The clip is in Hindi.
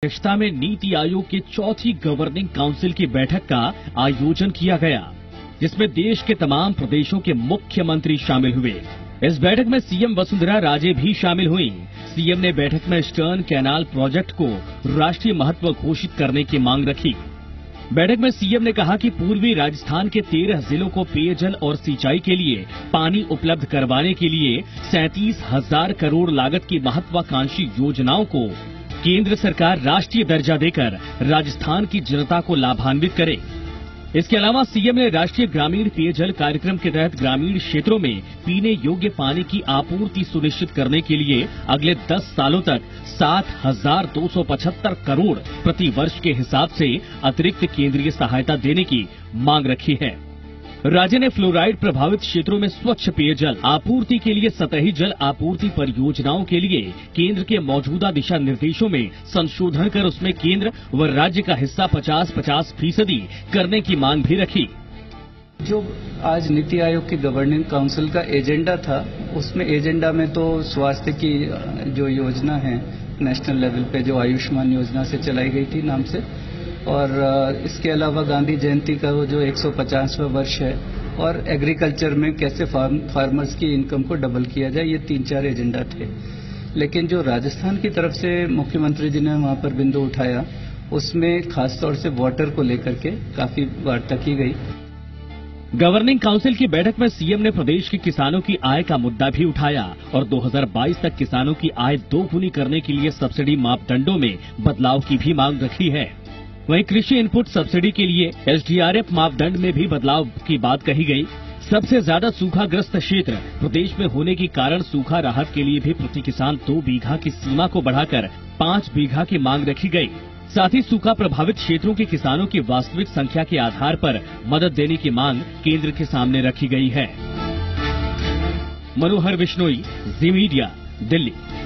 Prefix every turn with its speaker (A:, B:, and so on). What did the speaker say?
A: अध्यक्षता में नीति आयोग के चौथी गवर्निंग काउंसिल की बैठक का आयोजन किया गया, जिसमें देश के तमाम प्रदेशों के मुख्यमंत्री शामिल हुए। इस बैठक में सीएम वसुंधरा राजे भी शामिल हुई। सीएम ने बैठक में ईस्टर्न कैनाल प्रोजेक्ट को राष्ट्रीय महत्व घोषित करने की मांग रखी। बैठक में सीएम ने कहा कि पूर्वी राजस्थान के 13 जिलों को पेयजल और सिंचाई के लिए पानी उपलब्ध करवाने के लिए 37,000 करोड़ लागत की महत्वाकांक्षी योजनाओं को केंद्र सरकार राष्ट्रीय दर्जा देकर राजस्थान की जनता को लाभान्वित करे। इसके अलावा सीएम ने राष्ट्रीय ग्रामीण पेयजल कार्यक्रम के तहत ग्रामीण क्षेत्रों में पीने योग्य पानी की आपूर्ति सुनिश्चित करने के लिए अगले 10 सालों तक 7,275 करोड़ प्रति वर्ष के हिसाब से अतिरिक्त केंद्रीय सहायता देने की मांग रखी है। राज्य ने फ्लोराइड प्रभावित क्षेत्रों में स्वच्छ पेयजल आपूर्ति के लिए सतही जल आपूर्ति परियोजनाओं के लिए केंद्र के मौजूदा दिशा निर्देशों में संशोधन कर उसमें केंद्र व राज्य का हिस्सा 50-50% करने की मांग भी रखी।
B: जो आज नीति आयोग की गवर्निंग काउंसिल का एजेंडा था, उसमें एजेंडा में तो स्वास्थ्य की जो योजना है नेशनल लेवल पे, जो आयुष्मान योजना से चलाई गई थी नाम से, और इसके अलावा गांधी जयंती का वो जो 150वां वर्ष है, और एग्रीकल्चर में कैसे फार्मर्स की इनकम को डबल किया जाए, ये 3-4 एजेंडा थे। लेकिन जो राजस्थान की तरफ से मुख्यमंत्री जी ने वहां पर बिंदु उठाया, उसमें खासतौर से वाटर को लेकर के काफी वार्ता की गई।
A: गवर्निंग काउंसिल की बैठक में सीएम ने प्रदेश के किसानों की आय का मुद्दा भी उठाया और 2022 तक किसानों की आय दोगुनी करने के लिए सब्सिडी मापदंडों में बदलाव की भी मांग रखी है। वहीं कृषि इनपुट सब्सिडी के लिए एसडीआरएफ मापदंड में भी बदलाव की बात कही गई। सबसे ज्यादा सूखाग्रस्त क्षेत्र प्रदेश में होने के कारण सूखा राहत के लिए भी प्रति किसान 2 बीघा की सीमा को बढ़ाकर 5 बीघा की मांग रखी गई। साथ ही सूखा प्रभावित क्षेत्रों के किसानों की वास्तविक संख्या के आधार पर मदद देने की मांग केंद्र के सामने रखी गई है। मनोहर बिश्नोई, जी मीडिया, दिल्ली।